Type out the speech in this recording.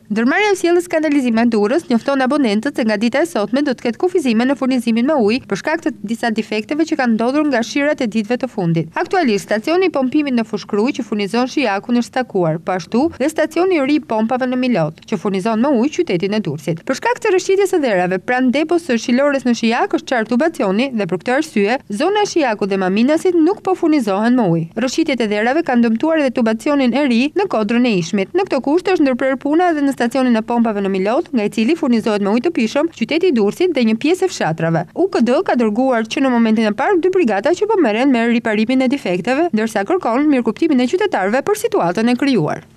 Ndërmarrja e sjelljes kanalizime Durrës njofton abonentët se nga dita e sotme do të ketë kufizime në furnizimin me ujë për shkak të disa defekteve që kanë ndodhur nga shirat e ditëve të fundit. Aktualisht stacioni i pompimit në Fushkruj që furnizon Shijakun është stakuar, po ashtu dhe stacioni i ri i pompave në Milot që furnizon me ujë qytetin e Durrësit. Për shkak të rrëshqitjes së dherave pranë depos së Shilores në Shijak është qartë tubacioni dhe për këtë arsye zona e Shijakut dhe Maminasit nuk po furnizohen me ujë. Rrëshqitjet e dherave kanë dëmtuar edhe tubacionin e ri në kodrën e Ishmit. Në këtë kusht është ndërprer puna edhe në stacionin e pompave në Milot, nga i cili furnizohet me ujë të pijshëm qyteti i Durrësit dhe një pjesë e fshatrave. UKD ka dërguar që në momentin e parë 2 brigada që po merren me riparimin e defekteve, ndërsa kërkon mirëkuptimin e qytetarëve për situatën e krijuar.